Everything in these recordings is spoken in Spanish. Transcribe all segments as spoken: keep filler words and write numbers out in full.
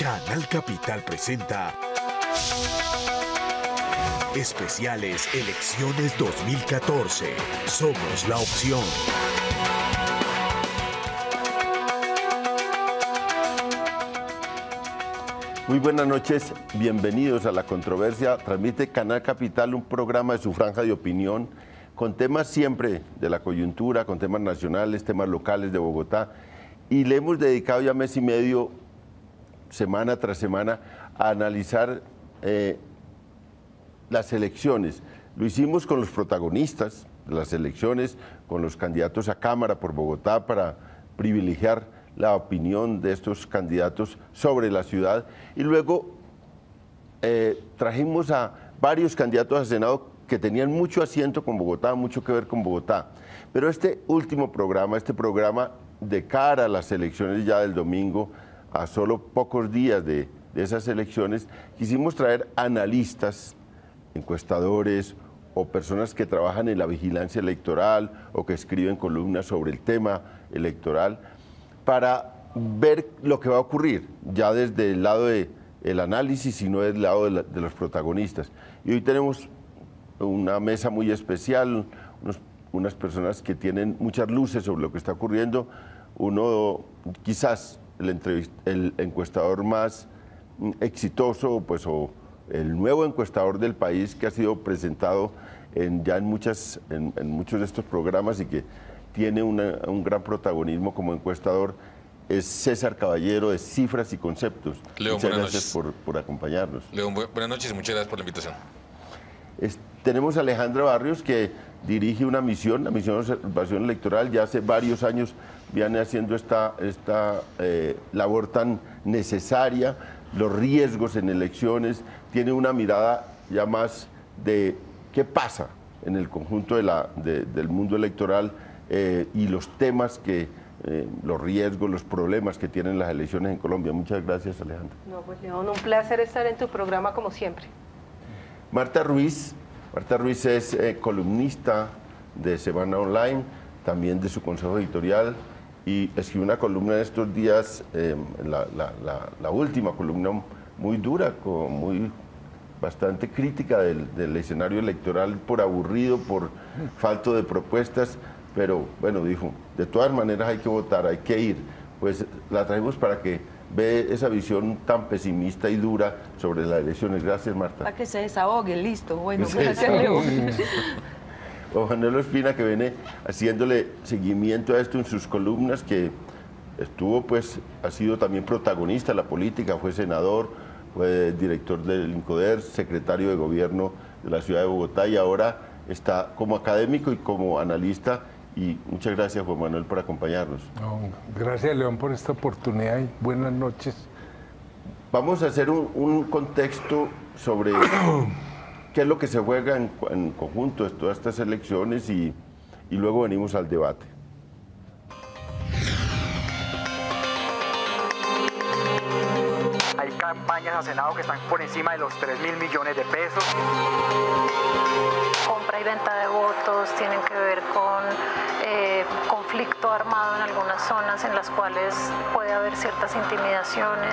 Canal Capital presenta Especiales Elecciones dos mil catorce. Somos la opción. Muy buenas noches, bienvenidos a La Controversia. Transmite Canal Capital, un programa de su franja de opinión con temas siempre de la coyuntura, con temas nacionales, temas locales de Bogotá. Y le hemos dedicado ya mes y medio, semana tras semana, a analizar eh, las elecciones. Lo hicimos con los protagonistas de las elecciones, con los candidatos a Cámara por Bogotá, para privilegiar la opinión de estos candidatos sobre la ciudad. Y luego eh, trajimos a varios candidatos a Senado que tenían mucho asiento con Bogotá, mucho que ver con Bogotá. Pero este último programa, este programa de cara a las elecciones ya del domingo, a solo pocos días de, de esas elecciones, quisimos traer analistas, encuestadores o personas que trabajan en la vigilancia electoral o que escriben columnas sobre el tema electoral para ver lo que va a ocurrir, ya desde el lado del análisis y no desde el lado de, la, de los protagonistas. Y hoy tenemos una mesa muy especial, unos, unas personas que tienen muchas luces sobre lo que está ocurriendo. Uno, quizás el, el encuestador más exitoso, pues, o el nuevo encuestador del país, que ha sido presentado en, ya en, muchas, en, en muchos de estos programas y que tiene una, un gran protagonismo como encuestador, es César Caballero, de Cifras y Conceptos. León, muchas buenas gracias noches. por, por acompañarnos. León, buenas noches y muchas gracias por la invitación. Es, tenemos a Alejandra Barrios, que dirige una misión, la misión de observación electoral. Ya hace varios años viene haciendo esta, esta eh, labor tan necesaria, los riesgos en elecciones. Tiene una mirada ya más de qué pasa en el conjunto de la, de, del mundo electoral eh, y los temas que, eh, los riesgos, los problemas que tienen las elecciones en Colombia. Muchas gracias, Alejandra. No, pues León, un placer estar en tu programa como siempre. Marta Ruiz, Marta Ruiz es eh, columnista de Semana Online, también de su consejo editorial, y escribió una columna en estos días, eh, la, la, la, la última columna muy dura, con muy bastante crítica del, del escenario electoral, por aburrido, por falto de propuestas, pero bueno, dijo, de todas maneras hay que votar, hay que ir. Pues la traemos para que ve esa visión tan pesimista y dura sobre las elecciones. Gracias, Marta. Para que se desahogue, listo. Bueno, Sí, gracias, León. O Juan Manuel Ospina, que viene haciéndole seguimiento a esto en sus columnas, que estuvo, pues, ha sido también protagonista de la política, fue senador, fue director del INCODER, secretario de gobierno de la ciudad de Bogotá, y ahora está como académico y como analista. Y muchas gracias, Juan Manuel, por acompañarnos. No, gracias, León, por esta oportunidad y buenas noches. Vamos a hacer un, un contexto sobre qué es lo que se juega en, en conjunto de todas estas elecciones y, y luego venimos al debate. Hay campañas a Senado que están por encima de los tres mil millones de pesos. Compra y venta de votos tienen que ver con eh, conflicto armado en algunas zonas en las cuales puede haber ciertas intimidaciones.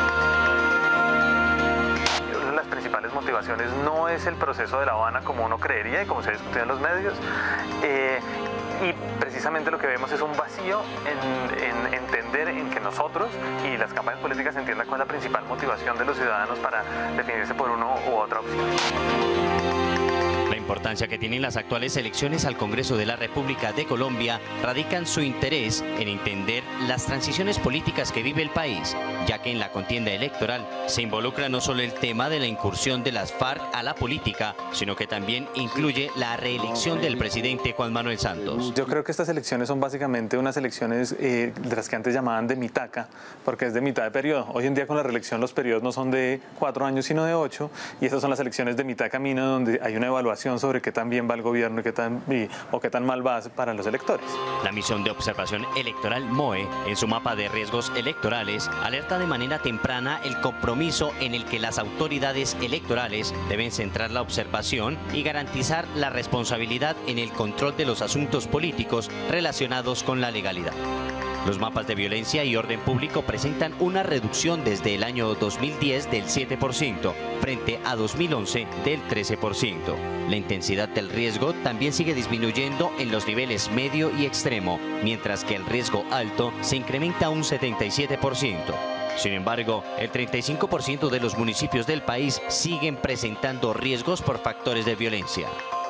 Una de las principales motivaciones no es el proceso de La Habana como uno creería y como se discutió en los medios. Eh, Y precisamente lo que vemos es un vacío en, en entender en que nosotros y las campañas políticas entiendan cuál es la principal motivación de los ciudadanos para definirse por uno u otra opción. La importancia que tienen las actuales elecciones al Congreso de la República de Colombia radica en su interés en entender las transiciones políticas que vive el país, ya que en la contienda electoral se involucra no solo el tema de la incursión de las FARC a la política, sino que también incluye la reelección del presidente Juan Manuel Santos. Yo creo que estas elecciones son básicamente unas elecciones eh, de las que antes llamaban de mitaca, porque es de mitad de periodo. Hoy en día con la reelección los periodos no son de cuatro años sino de ocho, y estas son las elecciones de mitad camino donde hay una evaluación sobre qué tan bien va el gobierno y qué tan, y, o qué tan mal va para los electores. La misión de observación electoral M O E, en su mapa de riesgos electorales, alerta de manera temprana el compromiso en el que las autoridades electorales deben centrar la observación y garantizar la responsabilidad en el control de los asuntos políticos relacionados con la legalidad. Los mapas de violencia y orden público presentan una reducción desde el año dos mil diez del siete por ciento frente a dos mil once del trece por ciento. La intensidad del riesgo también sigue disminuyendo en los niveles medio y extremo, mientras que el riesgo alto se incrementa un setenta y siete por ciento. Sin embargo, el treinta y cinco por ciento de los municipios del país siguen presentando riesgos por factores de violencia.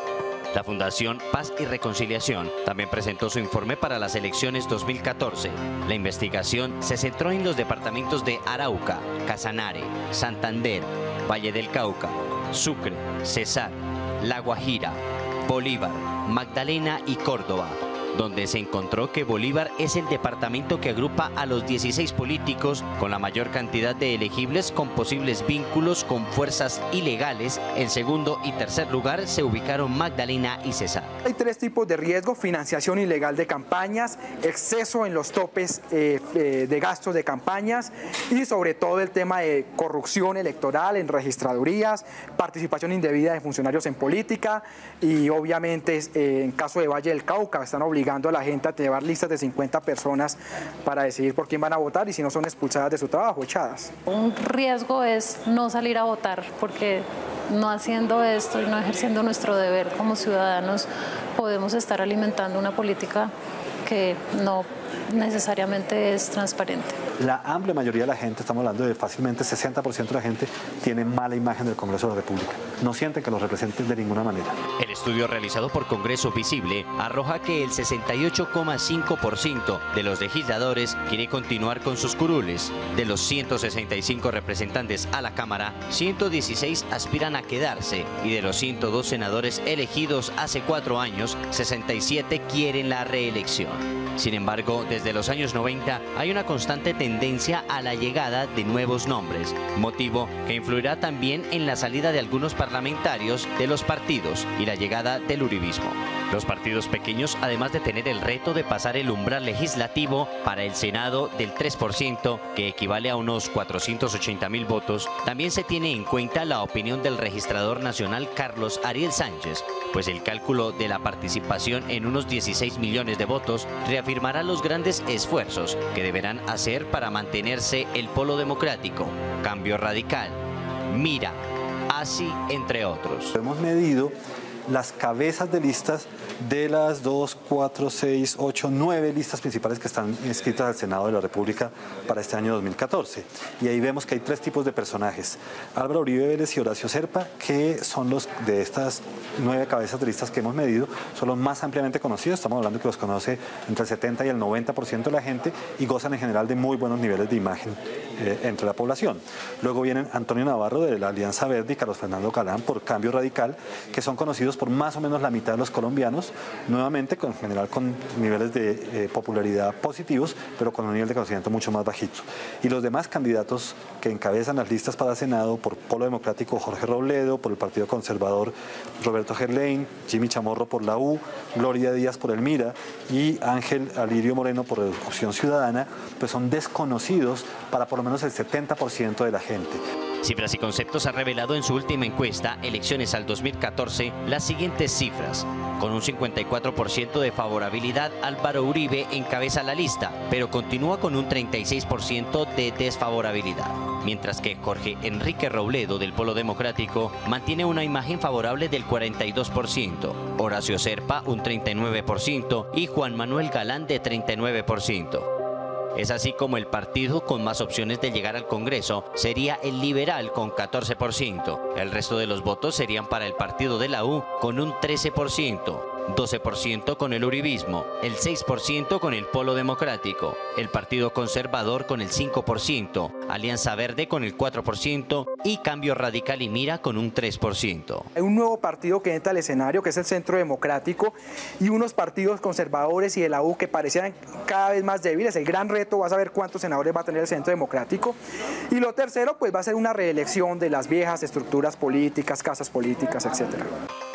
La Fundación Paz y Reconciliación también presentó su informe para las elecciones dos mil catorce. La investigación se centró en los departamentos de Arauca, Casanare, Santander, Valle del Cauca, Sucre, Cesar, La Guajira, Bolívar, Magdalena y Córdoba, donde se encontró que Bolívar es el departamento que agrupa a los dieciséis políticos con la mayor cantidad de elegibles con posibles vínculos con fuerzas ilegales. En segundo y tercer lugar se ubicaron Magdalena y Cesar. Hay tres tipos de riesgo: financiación ilegal de campañas, exceso en los topes eh, eh, de gastos de campañas y sobre todo el tema de corrupción electoral en registradurías, participación indebida de funcionarios en política y obviamente eh, en caso de Valle del Cauca están obligados a la gente a llevar listas de cincuenta personas para decidir por quién van a votar y si no son expulsadas de su trabajo, echadas. Un riesgo es no salir a votar, porque no haciendo esto y no ejerciendo nuestro deber como ciudadanos podemos estar alimentando una política que no necesariamente es transparente. La amplia mayoría de la gente, estamos hablando de fácilmente sesenta por ciento de la gente, tiene mala imagen del Congreso de la República. No sienten que los representen de ninguna manera. El estudio realizado por Congreso Visible arroja que el sesenta y ocho coma cinco por ciento de los legisladores quiere continuar con sus curules. De los ciento sesenta y cinco representantes a la Cámara, ciento dieciséis aspiran a quedarse y de los ciento dos senadores elegidos hace cuatro años, sesenta y siete quieren la reelección. Sin embargo, desde los años noventa hay una constante tendencia a la llegada de nuevos nombres, motivo que influirá también en la salida de algunos parlamentarios de los partidos y la llegada del uribismo. Los partidos pequeños, además de tener el reto de pasar el umbral legislativo para el Senado del tres por ciento, que equivale a unos cuatrocientos ochenta mil votos, también se tiene en cuenta la opinión del registrador nacional Carlos Ariel Sánchez, pues el cálculo de la participación en unos dieciséis millones de votos reafirmará los grandes esfuerzos que deberán hacer para mantenerse el polo democrático, Cambio Radical, Mira, así entre otros. Hemos medido las cabezas de listas de las dos, cuatro, seis, ocho, nueve listas principales que están inscritas al Senado de la República para este año dos mil catorce. Y ahí vemos que hay tres tipos de personajes: Álvaro Uribe Vélez y Horacio Serpa, que son los de estas nueve cabezas de listas que hemos medido, son los más ampliamente conocidos. Estamos hablando que los conoce entre el setenta y el noventa por ciento de la gente y gozan en general de muy buenos niveles de imagen eh, entre la población. Luego vienen Antonio Navarro de la Alianza Verde y Carlos Fernando Galán por Cambio Radical, que son conocidos por más o menos la mitad de los colombianos, nuevamente con, en general con niveles de eh, popularidad positivos, pero con un nivel de conocimiento mucho más bajito. Y los demás candidatos que encabezan las listas para Senado, por Polo Democrático Jorge Robledo, por el Partido Conservador Roberto Gerlain, Jimmy Chamorro por la U, Gloria Díaz por el Mira y Ángel Alirio Moreno por la Opción Ciudadana, pues son desconocidos para por lo menos el setenta por ciento de la gente. Cifras y Conceptos ha revelado en su última encuesta, Elecciones al dos mil catorce, las siguientes cifras. Con un cincuenta y cuatro por ciento de favorabilidad, Álvaro Uribe encabeza la lista, pero continúa con un treinta y seis por ciento de desfavorabilidad. Mientras que Jorge Enrique Robledo del Polo Democrático mantiene una imagen favorable del cuarenta y dos por ciento, Horacio Serpa un treinta y nueve por ciento y Juan Manuel Galán de treinta y nueve por ciento. Es así como el partido con más opciones de llegar al Congreso sería el Liberal con catorce por ciento. El resto de los votos serían para el partido de la U con un trece por ciento. doce por ciento con el uribismo, el seis por ciento con el Polo Democrático, el Partido Conservador con el cinco por ciento, Alianza Verde con el cuatro por ciento y Cambio Radical y Mira con un tres por ciento. Hay un nuevo partido que entra al escenario, que es el Centro Democrático, y unos partidos conservadores y de la U que parecieran cada vez más débiles. El gran reto va a saber cuántos senadores va a tener el Centro Democrático. Y lo tercero, pues va a ser una reelección de las viejas estructuras políticas, casas políticas, etcétera.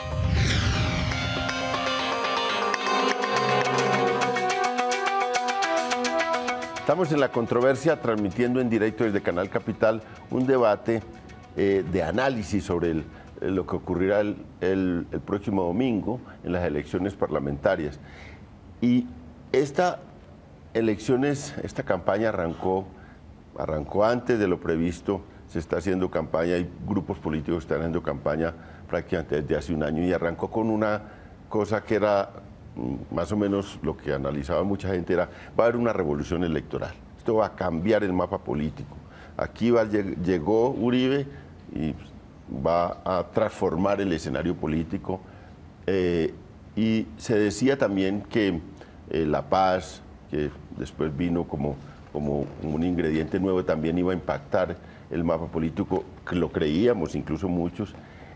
Estamos en la controversia, transmitiendo en directo desde Canal Capital un debate eh, de análisis sobre el, lo que ocurrirá el, el, el próximo domingo en las elecciones parlamentarias. Y esta elecciones, esta campaña arrancó, arrancó antes de lo previsto, se está haciendo campaña, hay grupos políticos que están haciendo campaña prácticamente desde hace un año y arrancó con una cosa que era más o menos lo que analizaba mucha gente, era va a haber una revolución electoral, esto va a cambiar el mapa político. Aquí va, llegó Uribe y va a transformar el escenario político eh, y se decía también que eh, la paz, que después vino como, como un ingrediente nuevo, también iba a impactar el mapa político, que lo creíamos incluso muchos.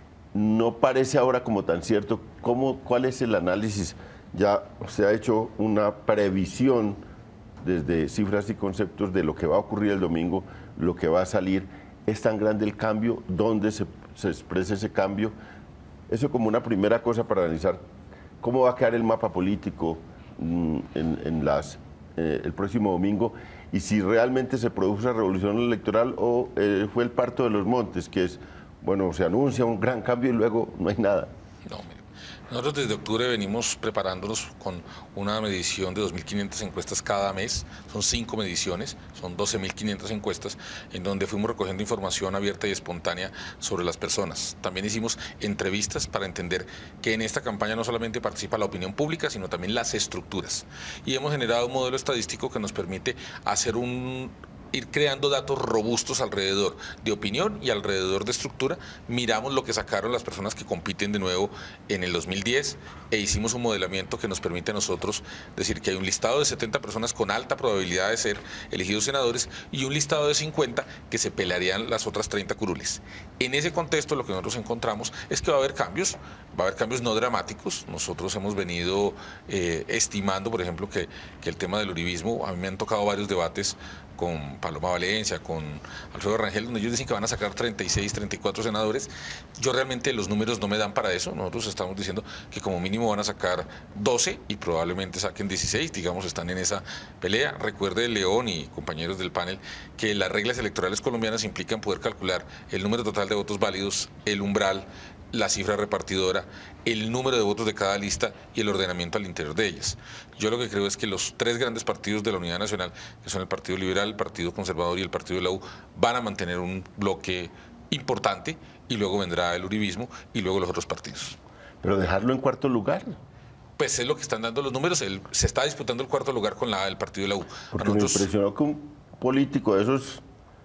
No parece ahora como tan cierto. ¿Cómo, ¿Cuál es el análisis? Ya se ha hecho una previsión desde cifras y conceptos de lo que va a ocurrir el domingo, lo que va a salir. ¿Es tan grande el cambio? ¿Dónde se, se expresa ese cambio? Eso como una primera cosa para analizar cómo va a quedar el mapa político en, en las, eh, el próximo domingo y si realmente se produce una revolución electoral o eh, fue el parto de los montes, que es, bueno, se anuncia un gran cambio y luego no hay nada. No, mire, nosotros desde octubre venimos preparándonos con una medición de dos mil quinientas encuestas cada mes, son cinco mediciones, son doce mil quinientas encuestas, en donde fuimos recogiendo información abierta y espontánea sobre las personas. También hicimos entrevistas para entender que en esta campaña no solamente participa la opinión pública, sino también las estructuras. Y hemos generado un modelo estadístico que nos permite hacer un... ir creando datos robustos alrededor de opinión y alrededor de estructura. Miramos lo que sacaron las personas que compiten de nuevo en el dos mil diez e hicimos un modelamiento que nos permite a nosotros decir que hay un listado de setenta personas con alta probabilidad de ser elegidos senadores y un listado de cincuenta que se pelearían las otras treinta curules. En ese contexto lo que nosotros encontramos es que va a haber cambios, va a haber cambios no dramáticos. Nosotros hemos venido eh, estimando, por ejemplo, que, que el tema del uribismo, a mí me han tocado varios debates con Paloma Valencia, con Alfredo Rangel, donde ellos dicen que van a sacar treinta y seis, treinta y cuatro senadores. Yo realmente los números no me dan para eso. Nosotros estamos diciendo que como mínimo van a sacar doce y probablemente saquen dieciséis, digamos, están en esa pelea. Recuerde, León y compañeros del panel, que las reglas electorales colombianas implican poder calcular el número total de votos válidos, el umbral, la cifra repartidora, el número de votos de cada lista y el ordenamiento al interior de ellas. Yo lo que creo es que los tres grandes partidos de la Unidad Nacional, que son el Partido Liberal, el Partido Conservador y el Partido de la U, van a mantener un bloque importante y luego vendrá el uribismo y luego los otros partidos. Pero dejarlo en cuarto lugar. Pues es lo que están dando los números. El, se está disputando el cuarto lugar con la, el Partido de la U. Porque nosotros... me impresionó que un político de esos,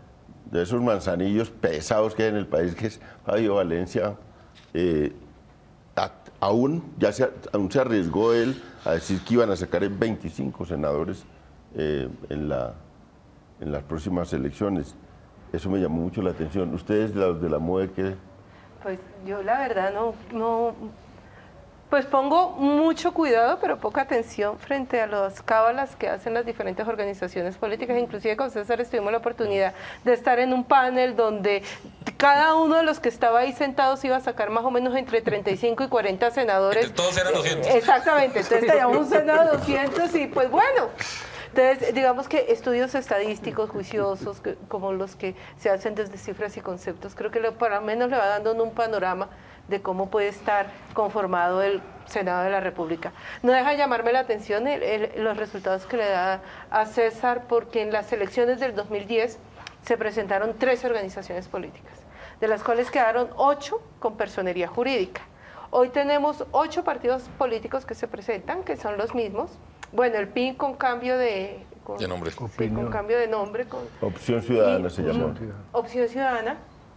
de esos manzanillos pesados que hay en el país, que es Fabio Valencia, Eh, a, aún, ya se, aún se arriesgó él a decir que iban a sacar veinticinco senadores eh, en, la, en las próximas elecciones. Eso me llamó mucho la atención. ¿Ustedes, los de la M O E, qué? Pues yo la verdad no, no, pues pongo mucho cuidado, pero poca atención frente a las cábalas que hacen las diferentes organizaciones políticas. Inclusive con César tuvimos la oportunidad de estar en un panel donde cada uno de los que estaba ahí sentados iba a sacar más o menos entre treinta y cinco y cuarenta senadores. Entre todos eran doscientos. Exactamente, entonces teníamos un senado de doscientos y pues bueno. Entonces, digamos que estudios estadísticos juiciosos, que, como los que se hacen desde cifras y conceptos, creo que lo, por lo menos le va dando un panorama de cómo puede estar conformado el Senado de la República. No deja de llamarme la atención el, el, los resultados que le da a César, porque en las elecciones del dos mil diez se presentaron trece organizaciones políticas, de las cuales quedaron ocho con personería jurídica. Hoy tenemos ocho partidos políticos que se presentan, que son los mismos. Bueno, el P I N con cambio de, con, de nombre. Sí, con cambio de nombre. Con, Opción Ciudadana y, se llamó. Opción Ciudadana.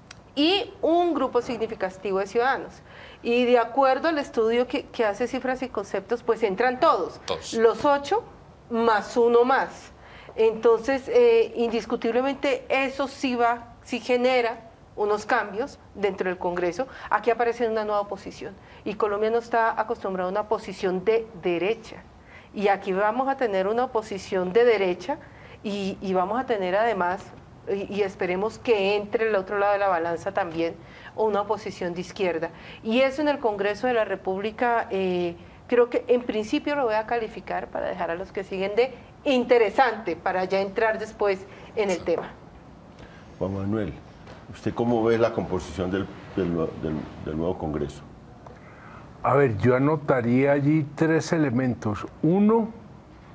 Y un grupo significativo de ciudadanos. Y de acuerdo al estudio que, que hace Cifras y Conceptos, pues entran todos. Todos. Los ocho más uno más. Entonces, eh, indiscutiblemente eso sí va, sí genera unos cambios dentro del Congreso. Aquí aparece una nueva posición. Y Colombia no está acostumbrada a una posición de derecha. Y aquí vamos a tener una oposición de derecha y, y vamos a tener además... y esperemos que entre el otro lado de la balanza también una oposición de izquierda. Y eso en el Congreso de la República, eh, creo que en principio lo voy a calificar, para dejar a los que siguen, de interesante, para ya entrar después en el tema. Juan Manuel, ¿usted cómo ve la composición del, del, del, del nuevo Congreso? A ver, yo anotaría allí tres elementos. Uno,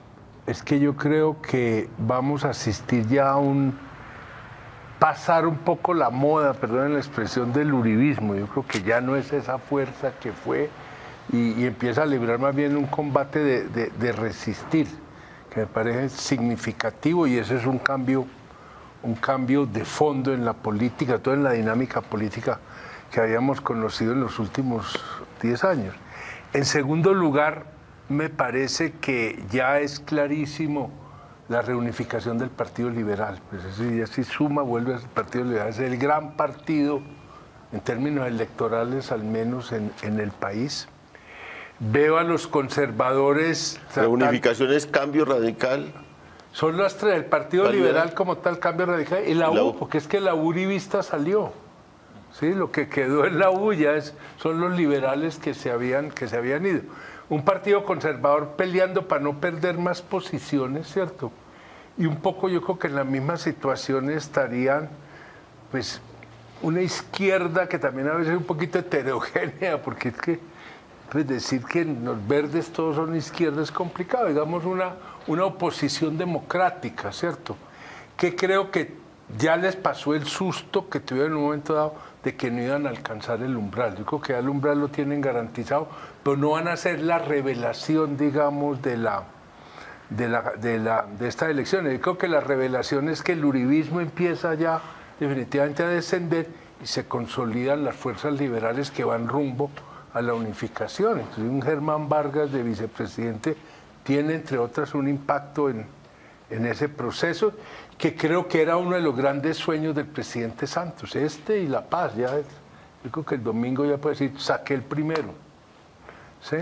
es que yo creo que vamos a asistir ya a un pasar un poco la moda, perdón la expresión, del uribismo. Yo creo que ya no es esa fuerza que fue y, y empieza a librar más bien un combate de, de, de resistir, que me parece significativo, y ese es un cambio, un cambio de fondo en la política, toda en la dinámica política que habíamos conocido en los últimos diez años. En segundo lugar, me parece que ya es clarísimo la reunificación del Partido Liberal. Pues ese ya sí suma, vuelve al Partido Liberal, es el gran partido en términos electorales, al menos en, en el país. Veo a los conservadores... Reunificación es cambio radical. Son las tres, el Partido Liberal como tal, cambio radical, y la U, porque es que la uribista salió. Sí, lo que quedó en la U ya es, son los liberales que se habían, que se habían ido. Un partido conservador peleando para no perder más posiciones, ¿cierto? Y un poco yo creo que en la misma situación estarían, pues, una izquierda que también a veces es un poquito heterogénea, porque es que pues, decir que los verdes todos son izquierda es complicado, digamos una, una oposición democrática, ¿cierto? Que creo que ya les pasó el susto que tuvieron en un momento dado de que no iban a alcanzar el umbral. Yo creo que ya el umbral lo tienen garantizado, pero no van a hacer la revelación, digamos, de la de la de la de estas elecciones. Yo creo que la revelación es que el uribismo empieza ya definitivamente a descender y se consolidan las fuerzas liberales que van rumbo a la unificación. Entonces, un Germán Vargas de vicepresidente tiene, entre otras, un impacto en, en ese proceso, que creo que era uno de los grandes sueños del presidente Santos, este y la paz. Ya, yo creo que el domingo ya puede decir, saqué el primero. ¿Sí?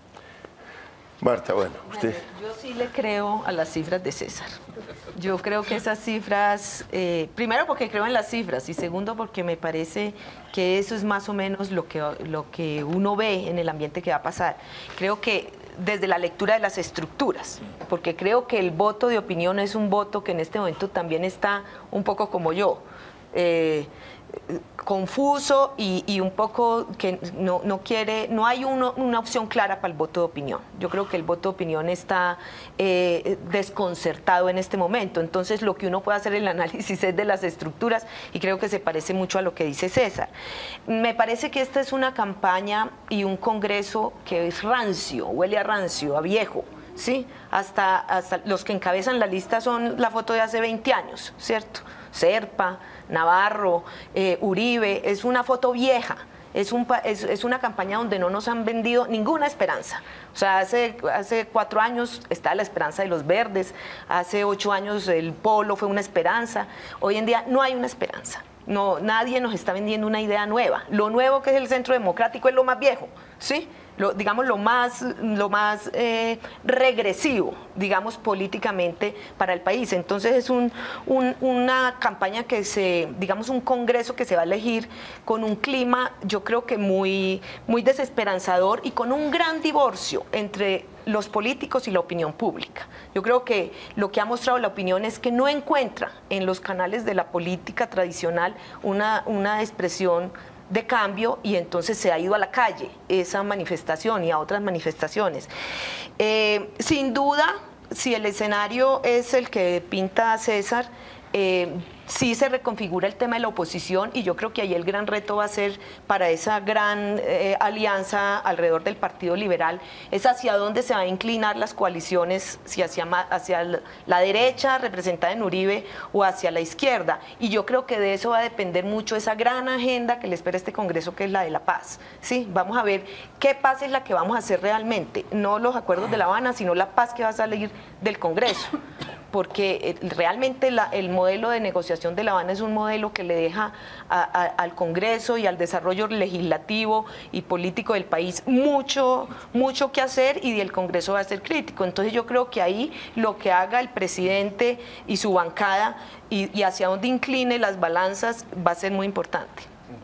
Marta, bueno, usted... Yo sí le creo a las cifras de César. Yo creo que esas cifras, eh, primero porque creo en las cifras y segundo porque me parece que eso es más o menos lo que, lo que uno ve en el ambiente que va a pasar. Creo que desde la lectura de las estructuras, porque creo que el voto de opinión es un voto que en este momento también está un poco como yo, eh, confuso y, y un poco que no, no quiere, no hay uno, una opción clara para el voto de opinión. Yo creo que el voto de opinión está eh, desconcertado en este momento. Entonces lo que uno puede hacer el análisis es de las estructuras y creo que se parece mucho a lo que dice César. Me parece que esta es una campaña y un congreso que es rancio, huele a rancio, a viejo. Sí, hasta, hasta los que encabezan la lista son la foto de hace veinte años, ¿cierto? Serpa, Navarro, eh, Uribe, es una foto vieja, es, un, es, es una campaña donde no nos han vendido ninguna esperanza. O sea, hace, hace cuatro años está la esperanza de los verdes, hace ocho años el Polo fue una esperanza, hoy en día no hay una esperanza. No, nadie nos está vendiendo una idea nueva. Lo nuevo que es el Centro Democrático es lo más viejo, ¿sí? Lo, digamos, lo más, lo más eh, regresivo, digamos, políticamente para el país. Entonces es un, un, una campaña que se, digamos, un congreso que se va a elegir con un clima, yo creo que muy, muy desesperanzador y con un gran divorcio entre los políticos y la opinión pública. Yo creo que lo que ha mostrado la opinión es que no encuentra en los canales de la política tradicional una, una expresión de cambio y entonces se ha ido a la calle esa manifestación y a otras manifestaciones. Eh, sin duda, si el escenario es el que pinta César, eh, sí se reconfigura el tema de la oposición y yo creo que ahí el gran reto va a ser para esa gran eh, alianza alrededor del Partido Liberal, es hacia dónde se van a inclinar las coaliciones, si hacia, hacia la derecha representada en Uribe o hacia la izquierda. Y yo creo que de eso va a depender mucho esa gran agenda que le espera este Congreso, que es la de la paz. Sí, vamos a ver qué paz es la que vamos a hacer realmente, no los acuerdos de La Habana, sino la paz que va a salir del Congreso. Porque realmente la, el modelo de negociación de La Habana es un modelo que le deja a, a, al Congreso y al desarrollo legislativo y político del país mucho, mucho que hacer y el Congreso va a ser crítico. Entonces yo creo que ahí lo que haga el presidente y su bancada y, y hacia dónde incline las balanzas va a ser muy importante.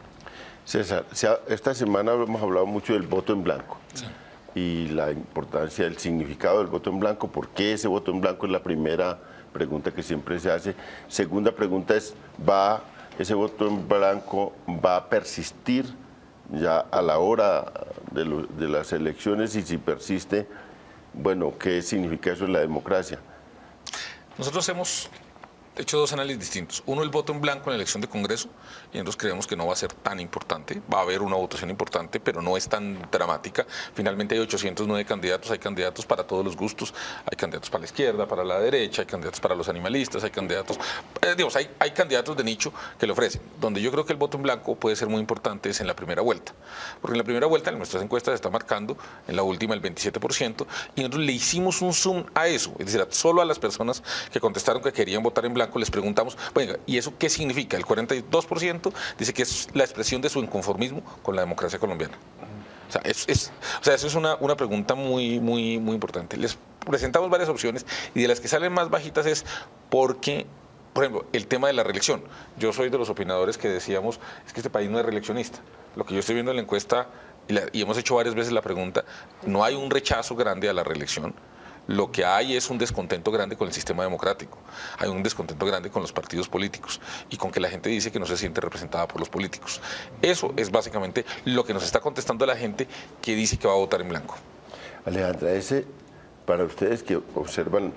César, esta semana hemos hablado mucho del voto en blanco. Sí. Y la importancia, el significado del voto en blanco, por qué ese voto en blanco es la primera pregunta que siempre se hace. Segunda pregunta es, ¿va ese voto en blanco va a persistir ya a la hora de, lo, de las elecciones? Y si persiste, bueno, ¿qué significa eso en la democracia? Nosotros hemos hecho dos análisis distintos. Uno, el voto en blanco en la elección de Congreso, y nosotros creemos que no va a ser tan importante. Va a haber una votación importante, pero no es tan dramática. Finalmente hay ochocientos nueve candidatos, hay candidatos para todos los gustos. Hay candidatos para la izquierda, para la derecha, hay candidatos para los animalistas, hay candidatos, eh, digamos, hay, hay candidatos de nicho que le ofrecen. Donde yo creo que el voto en blanco puede ser muy importante es en la primera vuelta. Porque en la primera vuelta, en nuestras encuestas, se está marcando, en la última, el veintisiete por ciento, y nosotros le hicimos un zoom a eso. Es decir, solo a las personas que contestaron que querían votar en blanco les preguntamos, venga, ¿y eso qué significa? El cuarenta y dos por ciento dice que es la expresión de su inconformismo con la democracia colombiana. O sea, es, es, o sea eso es una, una pregunta muy, muy, muy importante. Les presentamos varias opciones y de las que salen más bajitas es porque, por ejemplo, el tema de la reelección. Yo soy de los opinadores que decíamos, es que este país no es reeleccionista. Lo que yo estoy viendo en la encuesta, y, la, y hemos hecho varias veces la pregunta, no hay un rechazo grande a la reelección. Lo que hay es un descontento grande con el sistema democrático, hay un descontento grande con los partidos políticos y con que la gente dice que no se siente representada por los políticos. Eso es básicamente lo que nos está contestando la gente que dice que va a votar en blanco. Alejandra, ese, para ustedes que observan,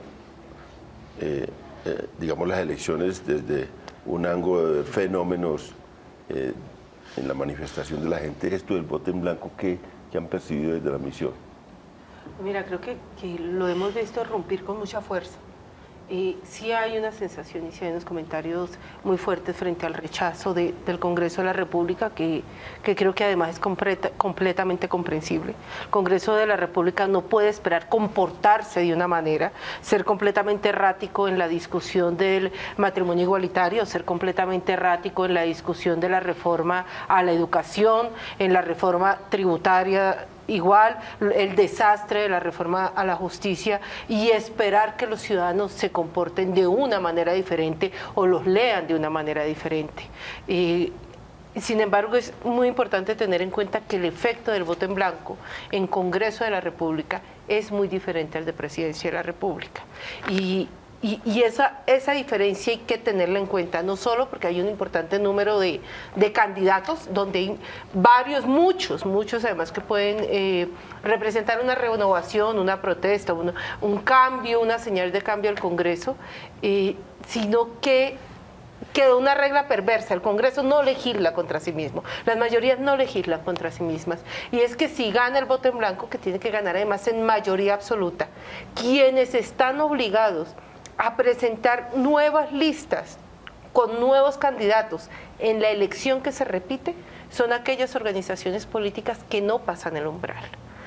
eh, eh, digamos, las elecciones desde un ángulo de fenómenos eh, en la manifestación de la gente, esto del voto en blanco, ¿qué, qué han percibido desde la misión? Mira, creo que, que lo hemos visto romper con mucha fuerza. Eh, sí hay una sensación y sí hay unos comentarios muy fuertes frente al rechazo de, del Congreso de la República, que, que creo que además es completa, completamente comprensible. El Congreso de la República no puede esperar comportarse de una manera, ser completamente errático en la discusión del matrimonio igualitario, ser completamente errático en la discusión de la reforma a la educación, en la reforma tributaria igual, el desastre de la reforma a la justicia, y esperar que los ciudadanos se comporten de una manera diferente o los lean de una manera diferente. Eh, Sin embargo, es muy importante tener en cuenta que el efecto del voto en blanco en Congreso de la República es muy diferente al de Presidencia de la República. Y Y, y esa, esa diferencia hay que tenerla en cuenta, no solo porque hay un importante número de, de candidatos, donde hay varios, muchos, muchos además que pueden eh, representar una renovación, una protesta, una, un cambio, una señal de cambio al Congreso, eh, sino que quedó una regla perversa. El Congreso no legisla contra sí mismo, las mayorías no legislan contra sí mismas, y es que si gana el voto en blanco, que tiene que ganar además en mayoría absoluta, quienes están obligados a presentar nuevas listas con nuevos candidatos en la elección que se repite son aquellas organizaciones políticas que no pasan el umbral.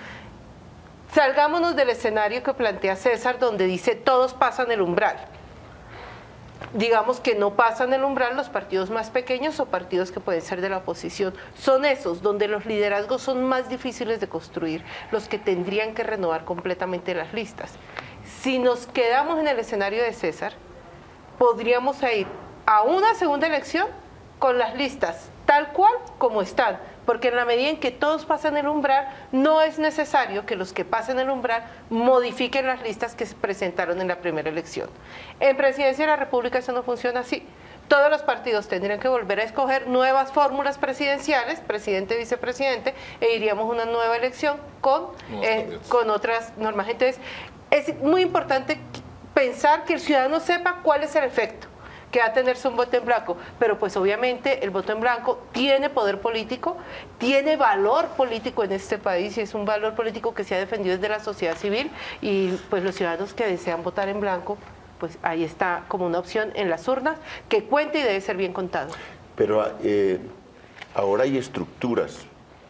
Salgámonos del escenario que plantea César, donde dice todos pasan el umbral. Digamos que no pasan el umbral los partidos más pequeños o partidos que pueden ser de la oposición. Son esos donde los liderazgos son más difíciles de construir, los que tendrían que renovar completamente las listas. Si nos quedamos en el escenario de César, podríamos ir a una segunda elección con las listas tal cual como están, porque en la medida en que todos pasan el umbral, no es necesario que los que pasen el umbral modifiquen las listas que se presentaron en la primera elección. En Presidencia de la República eso no funciona así. Todos los partidos tendrían que volver a escoger nuevas fórmulas presidenciales, presidente, vicepresidente, e iríamos a una nueva elección con, eh, con otras normas. Entonces, es muy importante pensar que el ciudadano sepa cuál es el efecto que va a tener su voto en blanco, pero pues obviamente el voto en blanco tiene poder político, tiene valor político en este país, y es un valor político que se ha defendido desde la sociedad civil, y pues los ciudadanos que desean votar en blanco, pues ahí está como una opción en las urnas, que cuente y debe ser bien contado. Pero eh, ahora hay estructuras,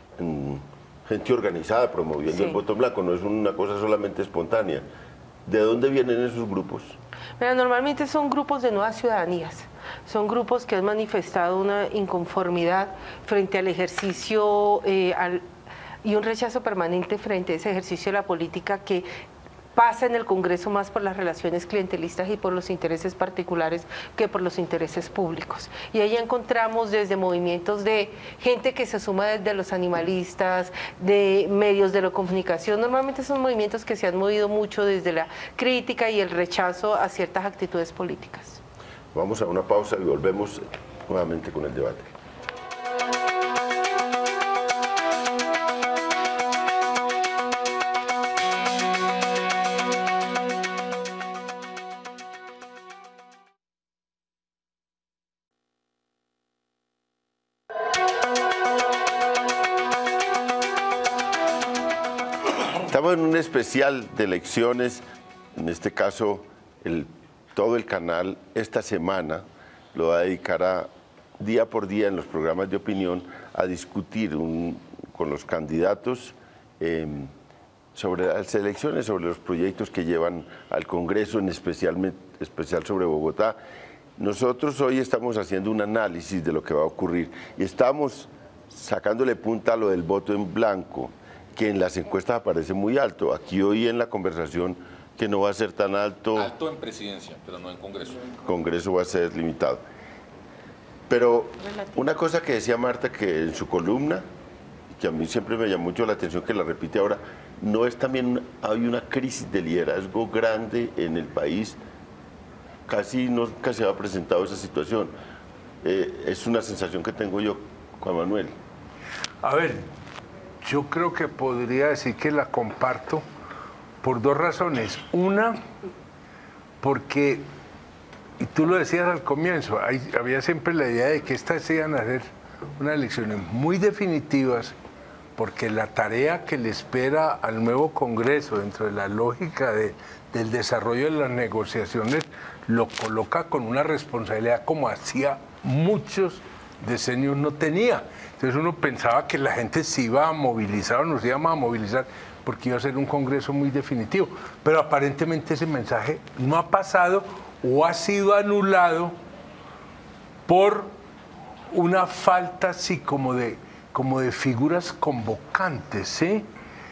gente organizada promoviendo sí. el voto en blanco, no es una cosa solamente espontánea. ¿De dónde vienen esos grupos? Mira, normalmente son grupos de nuevas ciudadanías, son grupos que han manifestado una inconformidad frente al ejercicio eh, al, y un rechazo permanente frente a ese ejercicio de la política que pasa en el Congreso más por las relaciones clientelistas y por los intereses particulares que por los intereses públicos. Y ahí encontramos desde movimientos de gente que se suma desde los animalistas, de medios de la comunicación. Normalmente son movimientos que se han movido mucho desde la crítica y el rechazo a ciertas actitudes políticas. Vamos a una pausa y volvemos nuevamente con el debate. Estamos en un especial de elecciones, en este caso el, todo el canal esta semana lo va a dedicar a, día por día en los programas de opinión a discutir un, con los candidatos eh, sobre las elecciones, sobre los proyectos que llevan al Congreso, en especial, especial sobre Bogotá. Nosotros hoy estamos haciendo un análisis de lo que va a ocurrir y estamos sacándole punta a lo del voto en blanco, que en las encuestas aparece muy alto. Aquí hoy en la conversación que no va a ser tan alto. Alto en presidencia, pero no en Congreso. Congreso va a ser limitado. Pero una cosa que decía Marta, que en su columna, que a mí siempre me llamó mucho la atención, que la repite ahora, no es también, hay una crisis de liderazgo grande en el país. Casi nunca se ha presentado esa situación. Eh, es una sensación que tengo yo, Juan Manuel. A ver, yo creo que podría decir que la comparto por dos razones. Una, porque, y tú lo decías al comienzo, hay, había siempre la idea de que estas iban a ser unas elecciones muy definitivas, porque la tarea que le espera al nuevo Congreso dentro de la lógica de, del desarrollo de las negociaciones lo coloca con una responsabilidad como hacía muchos decenios no tenía. Entonces uno pensaba que la gente se iba a movilizar o nos íbamos a movilizar porque iba a ser un Congreso muy definitivo. Pero aparentemente ese mensaje no ha pasado o ha sido anulado por una falta así como de, como de figuras convocantes, ¿sí?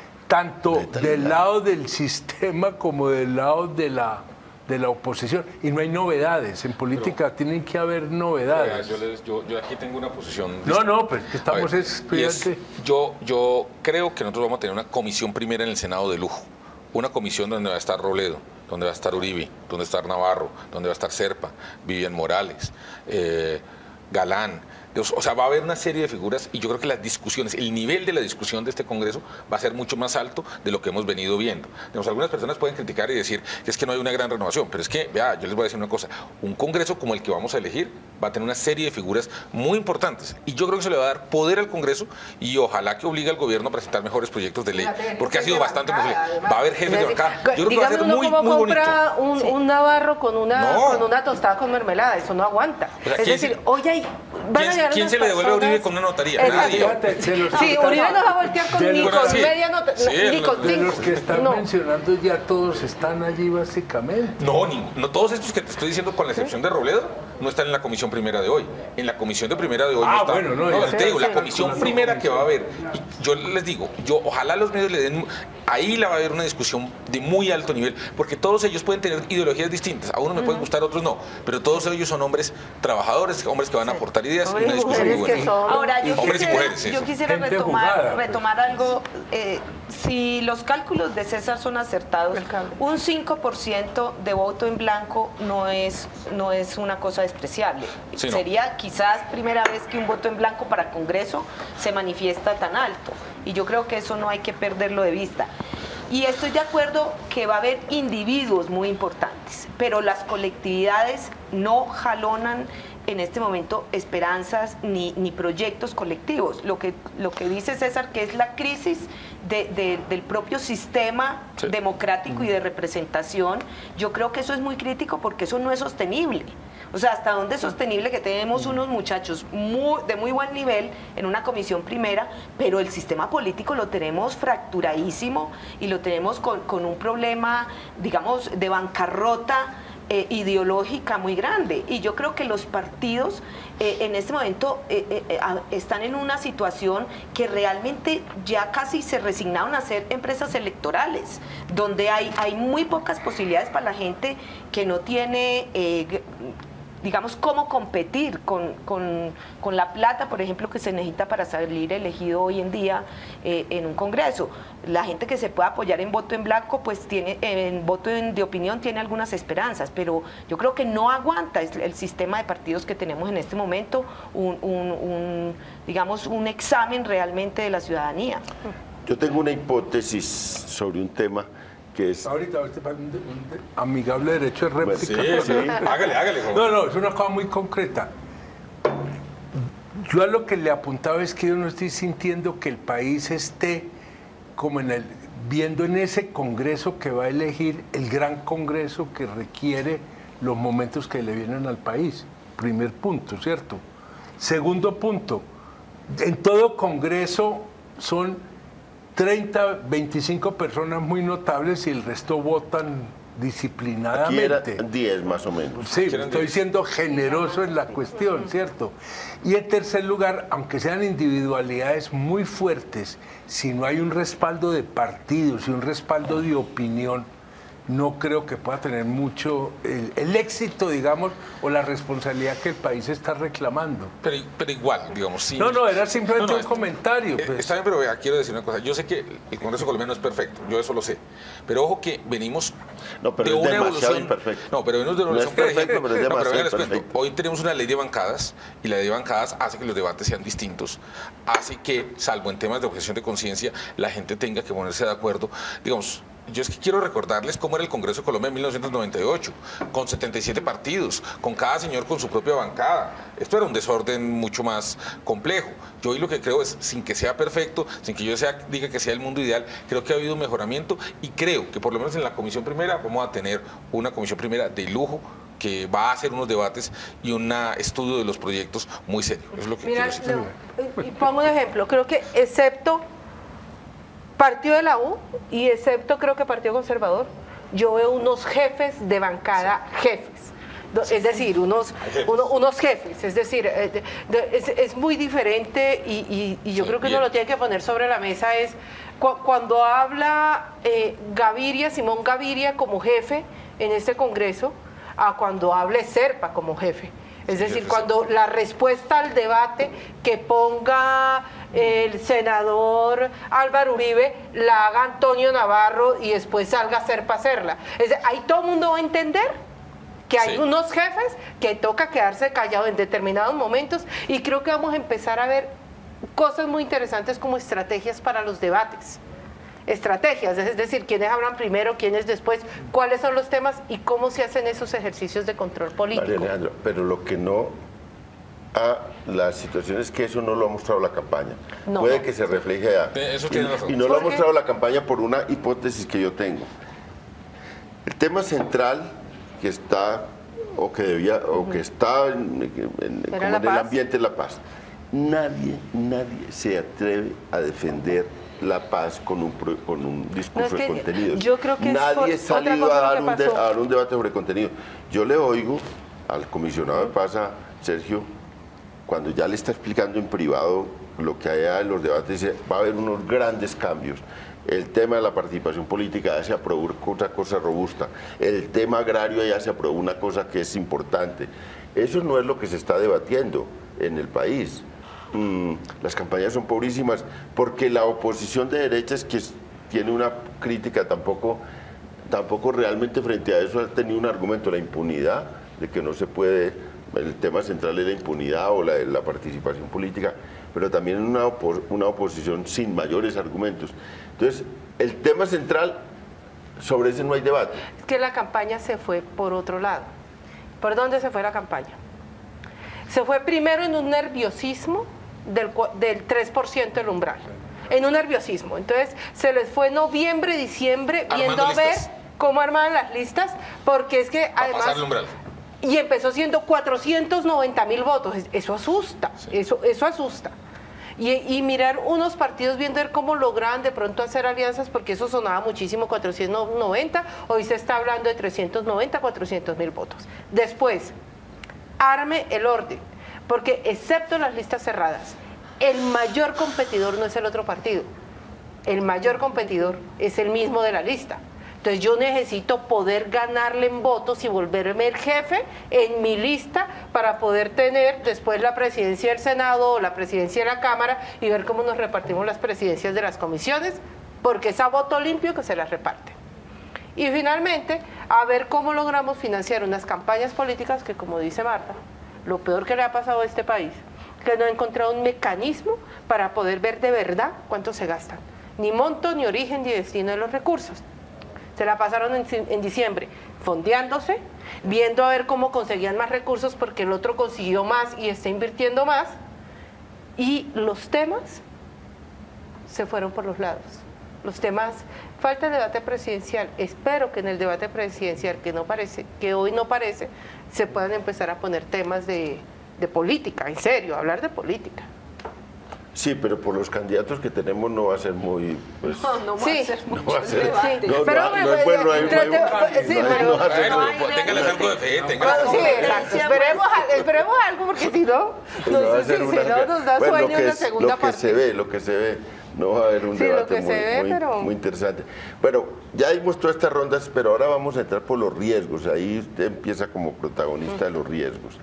Tanto del lado del sistema como del lado de la, de la oposición. Y no hay novedades. En política pero, tienen que haber novedades. Yo, les, yo, yo aquí tengo una posición... No, no, pues que estamos... Ver, es, es, yo, yo creo que nosotros vamos a tener una comisión primera en el Senado de lujo. Una comisión donde va a estar Robledo, donde va a estar Uribe, donde va a estar Navarro, donde va a estar Serpa, Vivian Morales, eh, Galán. O sea, va a haber una serie de figuras y yo creo que las discusiones, el nivel de la discusión de este Congreso va a ser mucho más alto de lo que hemos venido viendo. Digamos, algunas personas pueden criticar y decir que es que no hay una gran renovación, pero es que, vea, yo les voy a decir una cosa, un Congreso como el que vamos a elegir va a tener una serie de figuras muy importantes y yo creo que se le va a dar poder al Congreso y ojalá que obligue al gobierno a presentar mejores proyectos de ley, porque ha sido bastante posible. Va a haber jefes de bancada. Yo creo que va a ser muy, muy bonito. Un, un navarro con una, no. con una tostada con mermelada, eso no aguanta. O sea, es decir, se, oye, hay, van a llegar ¿quién se le devuelve a Uribe con una notaría? Nadie. Sí, Uribe no va a voltear con, ni con sí. media nota, sí, ni con de cinco. Los que están no. mencionando ya todos están allí básicamente. No, ni, no, todos estos que te estoy diciendo con la excepción de Robledo no están en la comisión primera de hoy. En la comisión de primera de hoy ah, no está. Bueno, no, no, te sí, digo, sí, la comisión sí, primera que va a haber, y yo les digo, yo ojalá los medios le den, ahí la va a haber una discusión de muy alto nivel, porque todos ellos pueden tener ideologías distintas, a unos me uh-huh. pueden gustar, a otros no, pero todos ellos son hombres trabajadores, hombres que van a aportar ideas y una discusión muy buena. Ahora, yo hombres quisiera, y mujeres, yo quisiera retomar, jugada, retomar algo, eh, si los cálculos de César son acertados, un cinco por ciento de voto en blanco no es, no es una cosa despreciable. Sí, Sería no. quizás primera vez que un voto en blanco para Congreso se manifiesta tan alto. Y yo creo que eso no hay que perderlo de vista. Y estoy de acuerdo que va a haber individuos muy importantes, pero las colectividades no jalonan en este momento esperanzas ni, ni proyectos colectivos. Lo que, lo que dice César, que es la crisis de, de, del propio sistema sí. democrático y de representación, yo creo que eso es muy crítico porque eso no es sostenible. O sea, ¿hasta dónde es sostenible que tenemos unos muchachos muy, de muy buen nivel en una comisión primera, pero el sistema político lo tenemos fracturadísimo y lo tenemos con, con un problema, digamos, de bancarrota eh, ideológica muy grande? Y yo creo que los partidos eh, en este momento eh, eh, están en una situación que realmente ya casi se resignaron a ser empresas electorales, donde hay, hay muy pocas posibilidades para la gente que no tiene... Eh, digamos, cómo competir con, con, con la plata, por ejemplo, que se necesita para salir elegido hoy en día eh, en un Congreso. La gente que se puede apoyar en voto en blanco, pues tiene, en voto en, de opinión tiene algunas esperanzas, pero yo creo que no aguanta el sistema de partidos que tenemos en este momento, un, un, un digamos, un examen realmente de la ciudadanía. Yo tengo una hipótesis sobre un tema que es... Ahorita, ahorita un, un amigable derecho de réplica. Pues sí, sí. hágale, hágale. Joven. No, no, es una cosa muy concreta. Yo a lo que le apuntaba es que yo no estoy sintiendo que el país esté como en el, viendo en ese Congreso que va a elegir el gran Congreso que requiere los momentos que le vienen al país. Primer punto, ¿cierto? Segundo punto, en todo Congreso son treinta, veinticinco personas muy notables y el resto votan disciplinadamente. Aquí eran diez más o menos. Sí, estoy siendo generoso en la cuestión, ¿cierto? Y en tercer lugar, aunque sean individualidades muy fuertes, si no hay un respaldo de partidos y un respaldo de opinión, no creo que pueda tener mucho el, el éxito, digamos, o la responsabilidad que el país está reclamando. Pero, pero igual, digamos, sí. No, no, era simplemente no, no, un está, comentario. Pues. Está bien, pero vea, quiero decir una cosa. Yo sé que el Congreso colombiano es perfecto, yo eso lo sé. Pero ojo que venimos no, pero de es una demasiado evolución. Imperfecto. No, pero venimos de una no evolución. Es perfecto, pero es demasiado no, pero les perfecto. cuento, hoy tenemos una ley de bancadas y la ley de bancadas hace que los debates sean distintos, hace que, salvo en temas de objeción de conciencia, la gente tenga que ponerse de acuerdo. Digamos, yo es que quiero recordarles cómo era el Congreso de Colombia en mil novecientos noventa y ocho, con setenta y siete partidos, con cada señor con su propia bancada. Esto era un desorden mucho más complejo. Yo hoy lo que creo es, sin que sea perfecto, sin que yo sea, diga que sea el mundo ideal, creo que ha habido un mejoramiento y creo que por lo menos en la Comisión Primera vamos a tener una Comisión Primera de lujo que va a hacer unos debates y un estudio de los proyectos muy serio. Es lo que Mira, quiero decir. no, y pongo un ejemplo. Creo que excepto Partido de la U y excepto creo que Partido Conservador, yo veo unos jefes de bancada, jefes. Es decir, unos, uno, unos jefes, es decir, es, es muy diferente y, y, y yo sí, creo que bien. Uno lo tiene que poner sobre la mesa es cu cuando habla eh, Gaviria, Simón Gaviria como jefe en este Congreso, a cuando hable Serpa como jefe. Es decir, cuando la respuesta al debate que ponga el senador Álvaro Uribe la haga Antonio Navarro y después salga Serpa a hacerla. Es decir, ahí todo el mundo va a entender que hay sí. unos jefes que toca quedarse callados en determinados momentos y creo que vamos a empezar a ver cosas muy interesantes como estrategias para los debates. Estrategias, es decir, quiénes hablan primero, quiénes después, cuáles son los temas y cómo se hacen esos ejercicios de control político. María Alejandra, pero lo que no, ah, la situación es que eso no lo ha mostrado la campaña. No, Puede no. que se refleje a, eso tiene razón. Y, y no lo ha mostrado la campaña por una hipótesis que yo tengo. El tema central que está o que debía o que está en, en, como en el ambiente de la paz. Nadie, nadie se atreve a defender la paz con un, con un discurso no, es que de contenidos. Yo creo que Nadie ha salido a dar, un de, a dar un debate sobre contenido. Yo le oigo al comisionado de paz, a Sergio, cuando ya le está explicando en privado lo que haya en los debates, dice, va a haber unos grandes cambios. El tema de la participación política ya se aprobó otra cosa robusta. El tema agrario ya se aprobó una cosa que es importante. Eso no es lo que se está debatiendo en el país. Mm, las campañas son pobrísimas porque la oposición de derecha es que tiene una crítica tampoco, tampoco realmente frente a eso ha tenido un argumento, la impunidad, de que no se puede, el tema central es la impunidad o la, la participación política, pero también una, opos, una oposición sin mayores argumentos. Entonces, el tema central, sobre ese no hay debate. Es que la campaña se fue por otro lado. ¿Por dónde se fue la campaña? Se fue primero en un nerviosismo del, del tres por ciento del umbral, en un nerviosismo. Entonces se les fue noviembre, diciembre, viendo a ver cómo armaban las listas, porque es que además... Y empezó siendo cuatrocientos noventa mil votos, eso asusta, sí. eso, eso asusta. Y, y mirar unos partidos viendo ver cómo lograban de pronto hacer alianzas, porque eso sonaba muchísimo, cuatrocientos noventa, hoy se está hablando de trescientos noventa, cuatrocientos mil votos. Después, arme el orden, porque excepto las listas cerradas, el mayor competidor no es el otro partido, el mayor competidor es el mismo de la lista. Entonces yo necesito poder ganarle en votos y volverme el jefe en mi lista para poder tener después la presidencia del Senado o la presidencia de la Cámara y ver cómo nos repartimos las presidencias de las comisiones, porque es a voto limpio que se las reparte. Y finalmente, a ver cómo logramos financiar unas campañas políticas que, como dice Marta, lo peor que le ha pasado a este país, que no ha encontrado un mecanismo para poder ver de verdad cuánto se gastan, ni monto, ni origen, ni destino de los recursos. Se la pasaron en, en diciembre fondeándose, viendo a ver cómo conseguían más recursos porque el otro consiguió más y está invirtiendo más, y los temas se fueron por los lados. Los temas, falta el debate presidencial. Espero que en el debate presidencial, que no parece, que hoy no parece, se puedan empezar a poner temas de, de política, en serio, hablar de política. Sí, pero por los candidatos que tenemos no va a ser muy... Pues, no, no va sí. a ser mucho no va a ser, debate. no, pero, no, no es bueno, hay, pero, no hay, pero, sí, no hay, pero, no va a ser- Bueno, téngales algo de fe, téngales Bueno, algo sí, de fe. exacto. Esperemos, a- esperemos algo, porque si no, no va a no, ser si, una- si no nos da bueno, lo sueño que en la es- segunda lo que parte. se ve, lo que se ve, no va a haber un Sí, lo debate que muy, se ve, muy- pero- muy interesante. Bueno, ya hemos todas estas rondas, pero ahora vamos a entrar por los riesgos. Ahí usted empieza como protagonista de los riesgos.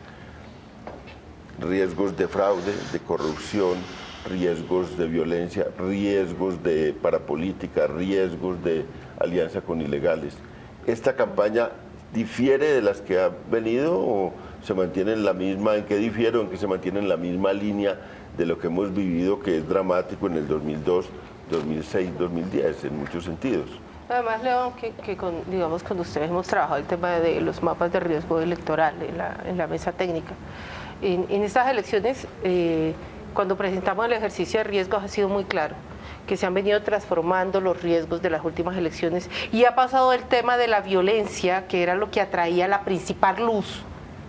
Riesgos de fraude, de corrupción, riesgos de violencia, riesgos de parapolítica, riesgos de alianza con ilegales. ¿Esta campaña difiere de las que ha venido o se mantiene en la misma? ¿En qué difiere o en qué se mantiene en la misma línea de lo que hemos vivido, que es dramático en el dos mil dos, dos mil seis, dos mil diez, en muchos sentidos? Además, León, que, que con, digamos, con ustedes hemos trabajado el tema de los mapas de riesgo electoral en la, en la mesa técnica. En, en estas elecciones, eh, cuando presentamos el ejercicio de riesgos ha sido muy claro que se han venido transformando los riesgos de las últimas elecciones y ha pasado el tema de la violencia, que era lo que atraía la principal luz,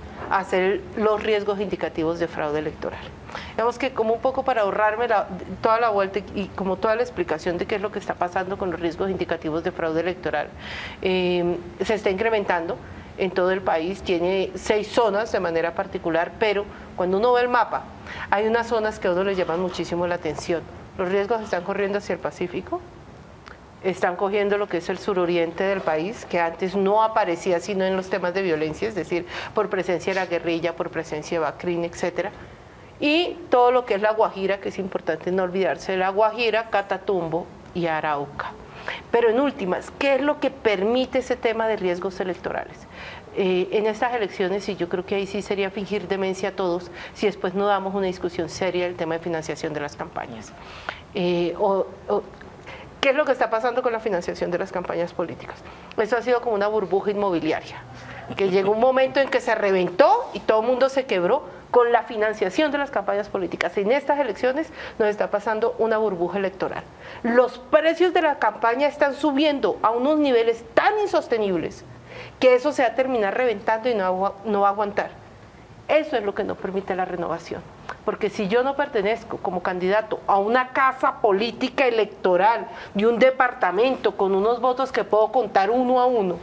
a ser los riesgos indicativos de fraude electoral. Digamos que como un poco para ahorrarme la, toda la vuelta y como toda la explicación de qué es lo que está pasando con los riesgos indicativos de fraude electoral, eh, se está incrementando en todo el país, tiene seis zonas de manera particular, pero cuando uno ve el mapa, hay unas zonas que a uno le llaman muchísimo la atención. Los riesgos están corriendo hacia el Pacífico, están cogiendo lo que es el suroriente del país, que antes no aparecía sino en los temas de violencia, es decir, por presencia de la guerrilla, por presencia de Bacrín, etcétera. Y todo lo que es la Guajira, que es importante no olvidarse de la Guajira, Catatumbo y Arauca. Pero en últimas, ¿qué es lo que permite ese tema de riesgos electorales? Eh, en estas elecciones, y yo creo que ahí sí sería fingir demencia a todos, si después no damos una discusión seria del tema de financiación de las campañas. Eh, o, o, ¿Qué es lo que está pasando con la financiación de las campañas políticas? Eso ha sido como una burbuja inmobiliaria, que llegó un momento en que se reventó y todo el mundo se quebró con la financiación de las campañas políticas. En estas elecciones nos está pasando una burbuja electoral. Los precios de la campaña están subiendo a unos niveles tan insostenibles que eso se va a terminar reventando y no, no va a aguantar. Eso es lo que no permite la renovación. Porque si yo no pertenezco como candidato a una casa política electoral de un departamento con unos votos que puedo contar uno a uno,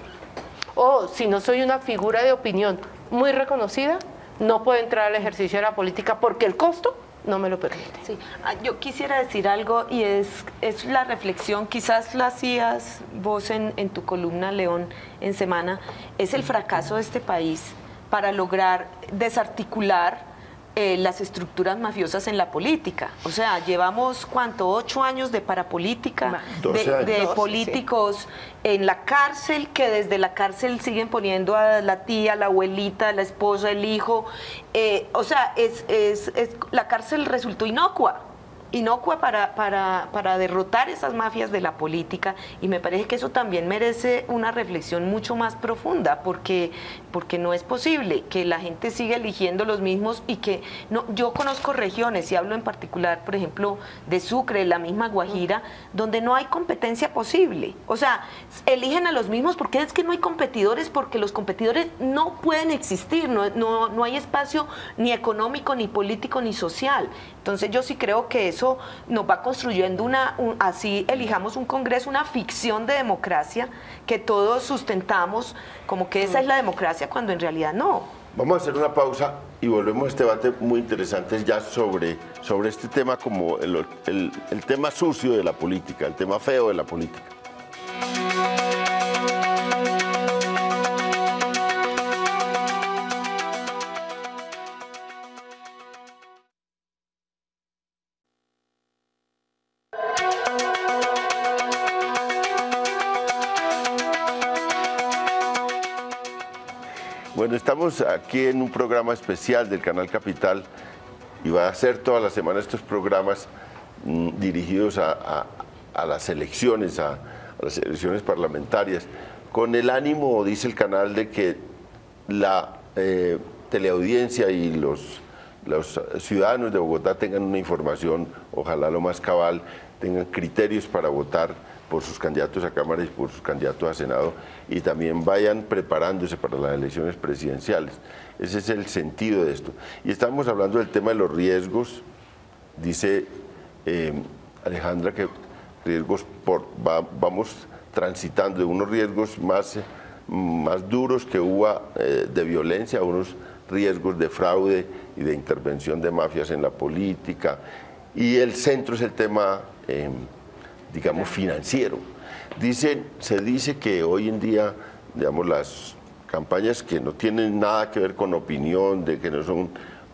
o si no soy una figura de opinión muy reconocida, no puedo entrar al ejercicio de la política porque el costo no me lo permite. Sí. Yo quisiera decir algo y es, es la reflexión, quizás la hacías vos en, en tu columna, León, en Semana, es el fracaso de este país para lograr desarticular Eh, las estructuras mafiosas en la política. O sea, llevamos, ¿cuánto? Ocho años de parapolítica, de, de políticos sí. en la cárcel, que desde la cárcel siguen poniendo a la tía, la abuelita, la esposa, el hijo. Eh, o sea, es, es, es, la cárcel resultó inocua. inocua para, para, para derrotar esas mafias de la política, y me parece que eso también merece una reflexión mucho más profunda, porque, porque no es posible que la gente siga eligiendo los mismos y que no, yo conozco regiones, y hablo en particular, por ejemplo, de Sucre, la misma Guajira, donde no hay competencia posible. O sea, eligen a los mismos porque es que no hay competidores, porque los competidores no pueden existir, no, no, no hay espacio ni económico, ni político, ni social. Entonces yo sí creo que eso nos va construyendo una, un, así elijamos un Congreso, una ficción de democracia que todos sustentamos como que esa es la democracia, cuando en realidad no. Vamos a hacer una pausa y volvemos a este debate muy interesante ya sobre, sobre este tema como el, el, el tema sucio de la política, el tema feo de la política. Bueno, estamos aquí en un programa especial del Canal Capital y va a ser todas las semanas estos programas mmm, dirigidos a, a, a las elecciones, a, a las elecciones parlamentarias, con el ánimo, dice el canal, de que la eh, teleaudiencia y los, los ciudadanos de Bogotá tengan una información, ojalá lo más cabal, tengan criterios para votar por sus candidatos a Cámara y por sus candidatos a Senado, y también vayan preparándose para las elecciones presidenciales. Ese es el sentido de esto. Y estamos hablando del tema de los riesgos. Dice eh, Alejandra que riesgos por, va, vamos transitando de unos riesgos más, más duros que hubo eh, de violencia a unos riesgos de fraude y de intervención de mafias en la política. Y el centro es el tema, eh, digamos, financiero. Dicen, se dice que hoy en día, digamos, las campañas que no tienen nada que ver con opinión, de que no son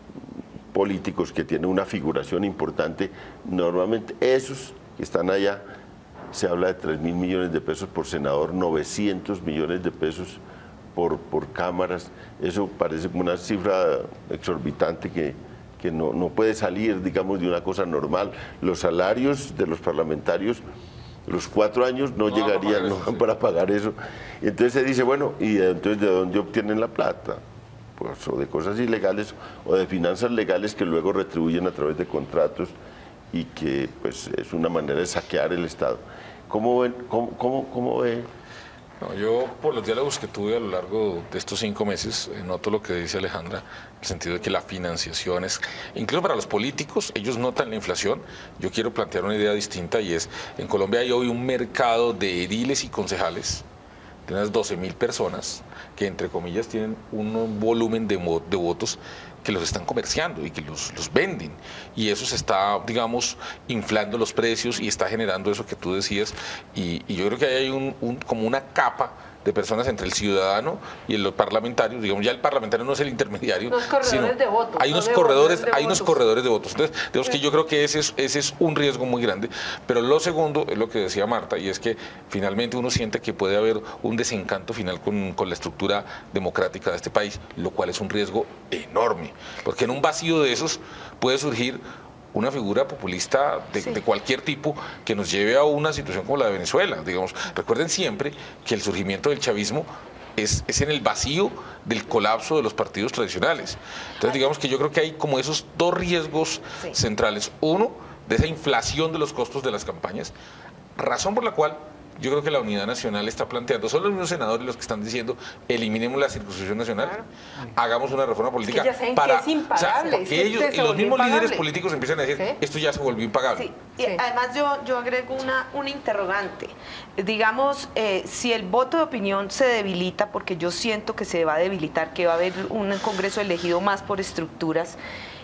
políticos que tienen una figuración importante, normalmente esos que están allá, se habla de tres mil millones de pesos por senador, novecientos millones de pesos por, por cámaras. Eso parece como una cifra exorbitante que, que no, no puede salir, digamos, de una cosa normal. Los salarios de los parlamentarios, los cuatro años no, no llegarían no, eso, para pagar eso. Y entonces se dice, bueno, ¿y entonces de dónde obtienen la plata? Pues o de cosas ilegales o de finanzas legales que luego retribuyen a través de contratos y que pues es una manera de saquear el Estado. ¿Cómo ven, cómo, cómo, cómo ve? No, yo, por los diálogos que tuve a lo largo de estos cinco meses, noto lo que dice Alejandra, en el sentido de que la financiación es, incluso para los políticos, ellos notan la inflación. Yo quiero plantear una idea distinta, y es, en Colombia hay hoy un mercado de ediles y concejales, de unas doce mil personas, que entre comillas tienen un volumen de, de votos que los están comerciando y que los, los venden, y eso se está, digamos, inflando los precios y está generando eso que tú decías, y, y yo creo que ahí hay un, un, como una capa de personas entre el ciudadano y el parlamentario. Digamos, ya el parlamentario no es el intermediario, los corredores sino de votos, hay unos no corredores, de hay unos corredores de votos. Entonces, digamos sí. que yo creo que ese es, ese es un riesgo muy grande. Pero lo segundo es lo que decía Marta, y es que finalmente uno siente que puede haber un desencanto final con, con la estructura democrática de este país, lo cual es un riesgo enorme, porque en un vacío de esos puede surgir una figura populista de, sí. de cualquier tipo que nos lleve a una situación como la de Venezuela. Digamos, recuerden siempre que el surgimiento del chavismo es, es en el vacío del colapso de los partidos tradicionales. Entonces, digamos que yo creo que hay como esos dos riesgos sí. centrales. Uno, de esa inflación de los costos de las campañas, razón por la cual yo creo que la Unidad Nacional está planteando, son los mismos senadores los que están diciendo, eliminemos la circunscripción nacional, claro. hagamos una reforma política. Es que ya para, que es impagable, o sea, porque ellos, y los mismos impagable. líderes políticos empiezan a decir, ¿sí? esto ya se volvió impagable. Sí. Y sí. además yo, yo agrego una, una interrogante. Digamos, eh, si el voto de opinión se debilita, porque yo siento que se va a debilitar, que va a haber un Congreso elegido más por estructuras,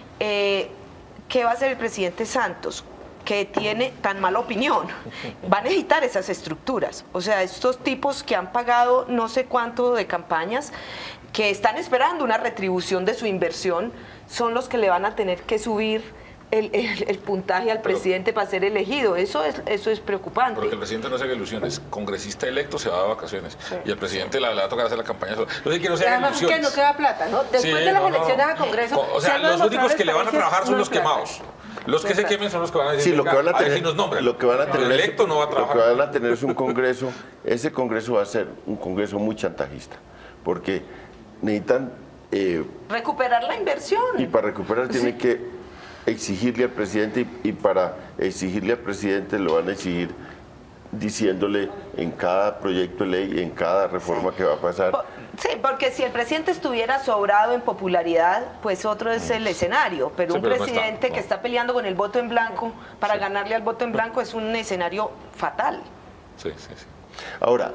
eh, ¿qué va a hacer el presidente Santos? Que tiene tan mala opinión, va a necesitar esas estructuras. O sea, estos tipos que han pagado no sé cuánto de campañas, que están esperando una retribución de su inversión, son los que le van a tener que subir el, el, el puntaje al pero, presidente para ser elegido. Eso es, eso es preocupante. Porque el presidente no se haga ilusiones. Congresista electo se va de vacaciones. Sí. Y al presidente la, le va a tocar hacer la campaña solo. Entonces, que no se haga ilusiones. Que no queda plata, ¿no? Después sí, de las no, elecciones no. a Congreso... O sea, los únicos que le van a trabajar son los quemados. Los que se quemen son los que van a decir, sí, lo que van a tener, si nos nombran. Lo que van a tener, el electo no va a trabajar. Lo que van a tener es un congreso, ese congreso va a ser un congreso muy chantajista, porque necesitan... Eh, recuperar la inversión. Y para recuperar tienen sí. que exigirle al presidente, y, y para exigirle al presidente lo van a exigir diciéndole en cada proyecto de ley, en cada reforma sí. que va a pasar. Sí, porque si el presidente estuviera sobrado en popularidad, pues otro es el escenario, pero sí, un pero presidente no está, no. que está peleando con el voto en blanco para sí. ganarle al voto en blanco es un escenario fatal. Sí, sí, sí. Ahora,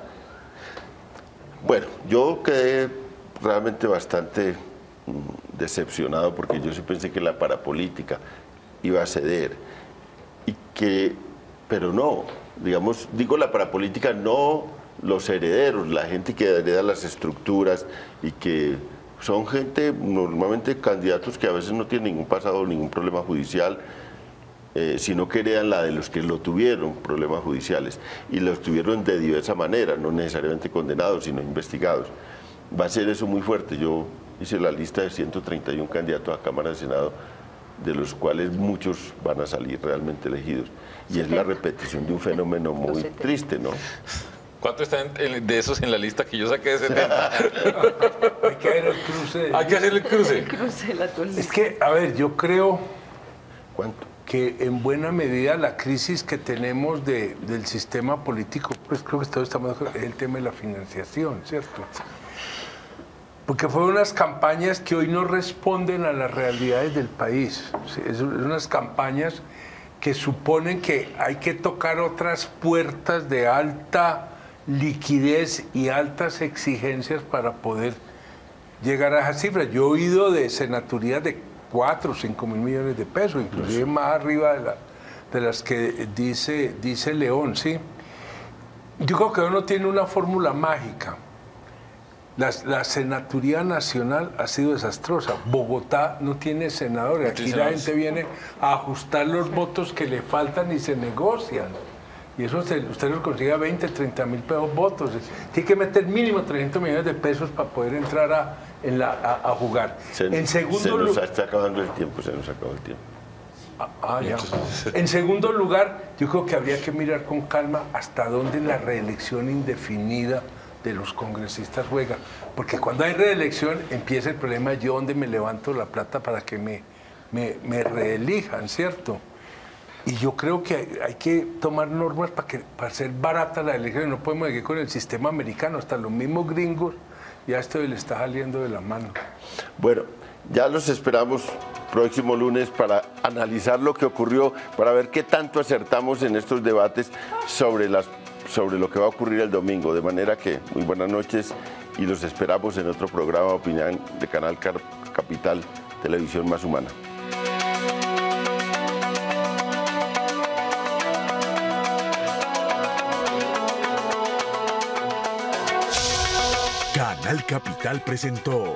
bueno, yo quedé realmente bastante mm, decepcionado, porque yo sí pensé que la parapolítica iba a ceder, y que, pero no, digamos, digo la parapolítica, no los herederos, la gente que hereda las estructuras y que son gente, normalmente candidatos que a veces no tienen ningún pasado, ningún problema judicial, eh, sino que heredan la de los que lo tuvieron, problemas judiciales, y los tuvieron de diversa manera, no necesariamente condenados, sino investigados. Va a ser eso muy fuerte. Yo hice la lista de ciento treinta y uno candidatos a Cámara de Senado, de los cuales muchos van a salir realmente elegidos. Y es la repetición de un fenómeno muy triste, ¿no? ¿Cuánto están de esos en la lista que yo saqué de setenta? Hay que hacer el cruce. Hay que hacer el cruce. El cruce de la es que, a ver, yo creo... ¿Cuánto? que en buena medida la crisis que tenemos de, del sistema político, pues creo que todos estamos de acuerdo, es el tema de la financiación, ¿cierto? Porque fueron unas campañas que hoy no responden a las realidades del país. ¿Sí? Es unas campañas que suponen que hay que tocar otras puertas de alta liquidez y altas exigencias para poder llegar a esas cifras. Yo he oído de senaturías de cuatro o cinco mil millones de pesos, inclusive más arriba de, la, de las que dice, dice León, ¿sí? Yo creo que uno tiene una fórmula mágica. La, la senaturía nacional ha sido desastrosa. Bogotá no tiene senadores. Aquí la gente viene a ajustar los votos que le faltan y se negocian. Y eso se, usted los consigue a veinte, treinta mil pesos votos. Tiene que meter mínimo trescientos millones de pesos para poder entrar a, en la, a, a jugar. Se, en segundo se nos lugar, está acabando el tiempo, se nos acabó el tiempo. Ah, ah, ya. En segundo lugar, yo creo que habría que mirar con calma hasta dónde la reelección indefinida de los congresistas juega, porque cuando hay reelección empieza el problema de yo dónde me levanto la plata para que me, me, me reelijan, ¿cierto? Y yo creo que hay, hay que tomar normas para, que, para hacer barata la elección. No podemos seguir con el sistema americano, hasta los mismos gringos ya esto le está saliendo de la mano. Bueno, ya los esperamos próximo lunes para analizar lo que ocurrió, para ver qué tanto acertamos en estos debates sobre las sobre lo que va a ocurrir el domingo, de manera que muy buenas noches y los esperamos en otro programa de opinión de Canal Capital, Televisión Más Humana. Canal Capital presentó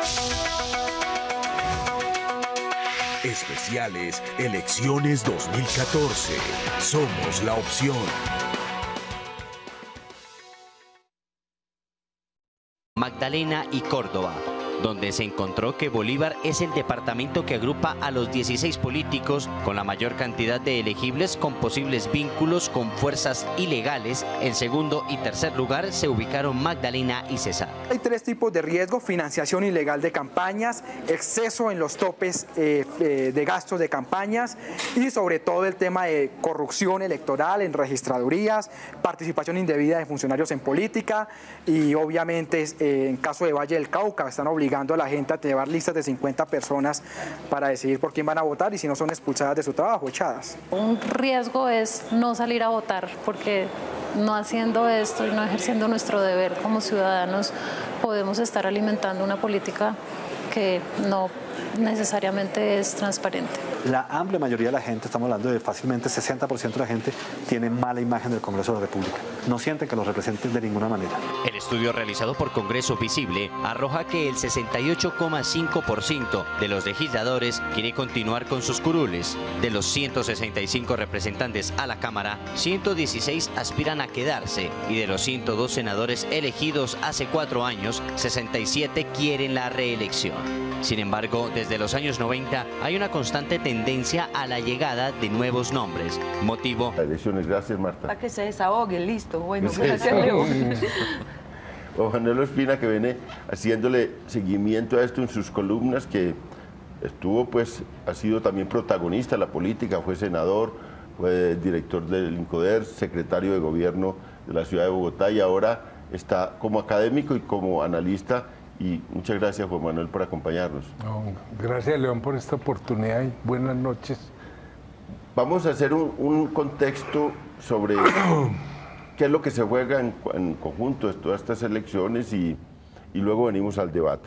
Especiales Elecciones dos mil catorce. Somos la opción. Magdalena y Córdoba, donde se encontró que Bolívar es el departamento que agrupa a los dieciséis políticos con la mayor cantidad de elegibles con posibles vínculos con fuerzas ilegales. En segundo y tercer lugar se ubicaron Magdalena y Cesar. Hay tres tipos de riesgo: financiación ilegal de campañas, exceso en los topes eh, eh, de gastos de campañas y sobre todo el tema de corrupción electoral en registradurías, participación indebida de funcionarios en política y obviamente eh, en caso de Valle del Cauca están obligados a la gente a llevar listas de cincuenta personas para decidir por quién van a votar y si no son expulsadas de su trabajo, echadas. Un riesgo es no salir a votar, porque no haciendo esto y no ejerciendo nuestro deber como ciudadanos podemos estar alimentando una política que no necesariamente es transparente. La amplia mayoría de la gente, estamos hablando de fácilmente sesenta por ciento de la gente, tiene mala imagen del Congreso de la República. No sienten que los representen de ninguna manera. El estudio realizado por Congreso Visible arroja que el sesenta y ocho coma cinco por ciento de los legisladores quiere continuar con sus curules. De los ciento sesenta y cinco representantes a la Cámara, ciento dieciséis aspiran a quedarse y de los ciento dos senadores elegidos hace cuatro años, sesenta y siete quieren la reelección. Sin embargo, desde los años noventa hay una constante tendencia a la llegada de nuevos nombres. Motivo. Elecciones, gracias Marta. Para que se desahogue, listo. Bueno, gracias León. Juan Manuel Ospina, que viene haciéndole seguimiento a esto en sus columnas, que estuvo, pues, ha sido también protagonista de la política, fue senador, fue director del INCODER, secretario de gobierno de la ciudad de Bogotá y ahora está como académico y como analista. Y muchas gracias, Juan Manuel, por acompañarnos. No, gracias, León, por esta oportunidad y buenas noches. Vamos a hacer un, un contexto sobre qué es lo que se juega en, en conjunto de todas estas elecciones y, y luego venimos al debate.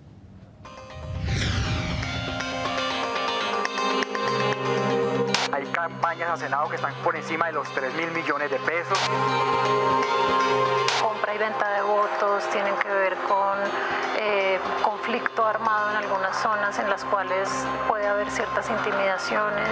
Hay campañas a Senado que están por encima de los tres mil millones de pesos. Compra y venta de votos tienen que ver con eh, conflicto armado en algunas zonas en las cuales puede haber ciertas intimidaciones.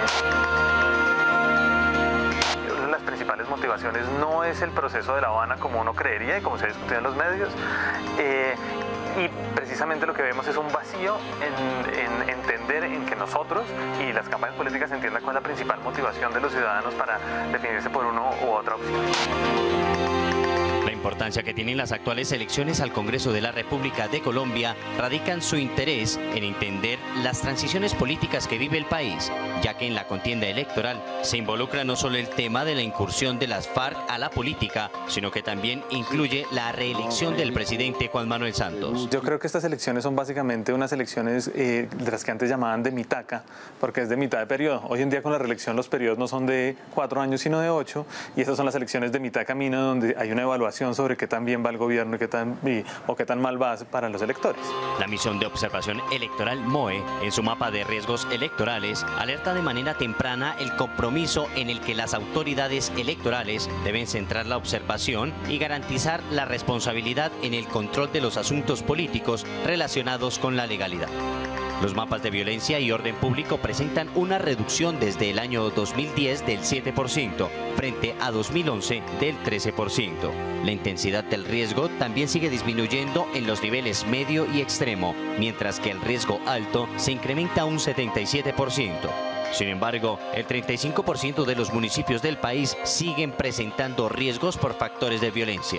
Las principales motivaciones no es el proceso de La Habana como uno creería y como se ha discutido en los medios. Eh, Y precisamente lo que vemos es un vacío en, en entender en que nosotros y las campañas políticas entiendan cuál es la principal motivación de los ciudadanos para definirse por una u otra opción. La importancia que tienen las actuales elecciones al Congreso de la República de Colombia radica en su interés en entender las transiciones políticas que vive el país, ya que en la contienda electoral se involucra no solo el tema de la incursión de las FARC a la política, sino que también incluye la reelección del presidente Juan Manuel Santos. Yo creo que estas elecciones son básicamente unas elecciones eh, de las que antes llamaban de mitaca, porque es de mitad de periodo. Hoy en día con la reelección los periodos no son de cuatro años sino de ocho, y estas son las elecciones de mitad camino donde hay una evaluación sobre qué tan bien va el gobierno y qué tan, y, o qué tan mal va para los electores. La misión de observación electoral M O E, en su mapa de riesgos electorales, alerta de manera temprana el compromiso en el que las autoridades electorales deben centrar la observación y garantizar la responsabilidad en el control de los asuntos políticos relacionados con la legalidad. Los mapas de violencia y orden público presentan una reducción desde el año dos mil diez del siete por ciento frente a dos mil once del trece por ciento. La intensidad del riesgo también sigue disminuyendo en los niveles medio y extremo, mientras que el riesgo alto se incrementa a un setenta y siete por ciento. Sin embargo, el treinta y cinco por ciento de los municipios del país siguen presentando riesgos por factores de violencia.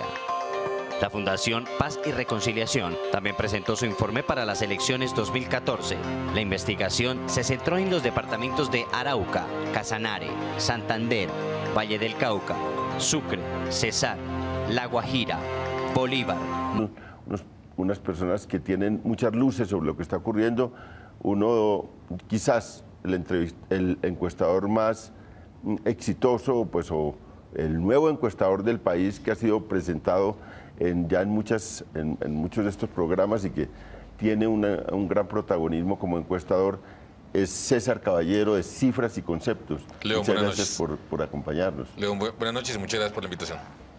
La Fundación Paz y Reconciliación también presentó su informe para las elecciones dos mil catorce. La investigación se centró en los departamentos de Arauca, Casanare, Santander, Valle del Cauca, Sucre, Cesar, La Guajira, Bolívar. Unos, unas personas que tienen muchas luces sobre lo que está ocurriendo. Uno, quizás el, entrevist, el encuestador más exitoso, pues, o el nuevo encuestador del país que ha sido presentado En, ya en, muchas, en, en muchos de estos programas y que tiene una, un gran protagonismo como encuestador, es César Caballero, de Cifras y Conceptos. León, muchas buenas gracias noches. Por, por acompañarnos. León, buenas noches y muchas gracias por la invitación.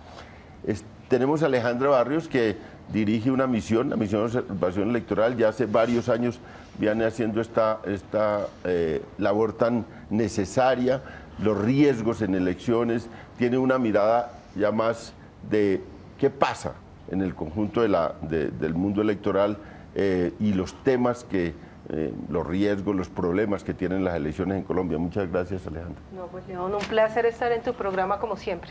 Es, tenemos a Alejandra Barrios, que dirige una misión, la misión de observación electoral. Ya hace varios años viene haciendo esta, esta eh, labor tan necesaria, los riesgos en elecciones. Tiene una mirada ya más de qué pasa en el conjunto de la, de, del mundo electoral eh, y los temas que, eh, los riesgos, los problemas que tienen las elecciones en Colombia. Muchas gracias, Alejandra. No, pues León, un placer estar en tu programa como siempre.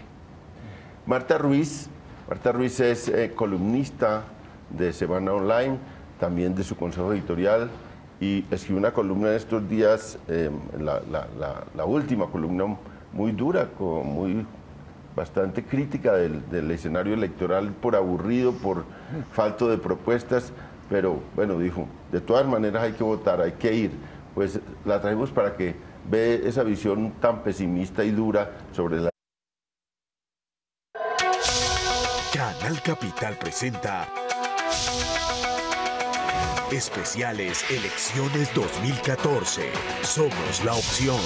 Marta Ruiz, Marta Ruiz es eh, columnista de Semana Online, también de su consejo editorial, y escribió una columna en estos días, eh, la, la, la, la última columna muy dura, como muy bastante crítica del, del escenario electoral, por aburrido, por falto de propuestas, pero bueno, dijo, de todas maneras hay que votar, hay que ir. Pues la traemos para que vea esa visión tan pesimista y dura sobre la... Canal Capital presenta Especiales Elecciones dos mil catorce. Somos la opción.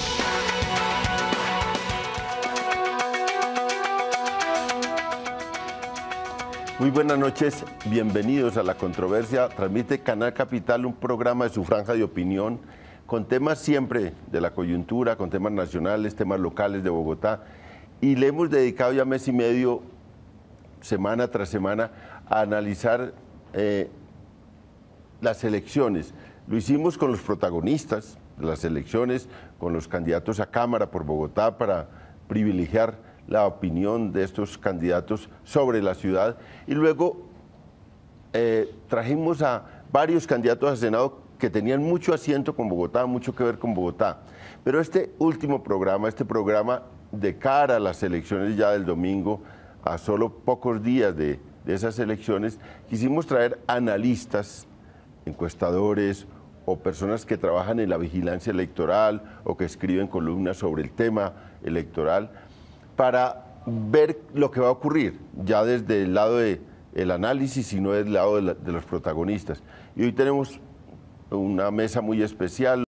Muy buenas noches, bienvenidos a La Controversia. Transmite Canal Capital, un programa de su franja de opinión con temas siempre de la coyuntura, con temas nacionales, temas locales de Bogotá. Y le hemos dedicado ya mes y medio, semana tras semana, a analizar eh, las elecciones. Lo hicimos con los protagonistas de las elecciones, con los candidatos a Cámara por Bogotá, para privilegiar la opinión de estos candidatos sobre la ciudad, y luego eh, trajimos a varios candidatos a Senado que tenían mucho asiento con Bogotá, mucho que ver con Bogotá. Pero este último programa, este programa de cara a las elecciones ya del domingo, a solo pocos días de, de esas elecciones, quisimos traer analistas, encuestadores o personas que trabajan en la vigilancia electoral o que escriben columnas sobre el tema electoral, para ver lo que va a ocurrir, ya desde el lado del análisis y no desde el lado de, la, de los protagonistas. Y hoy tenemos una mesa muy especial.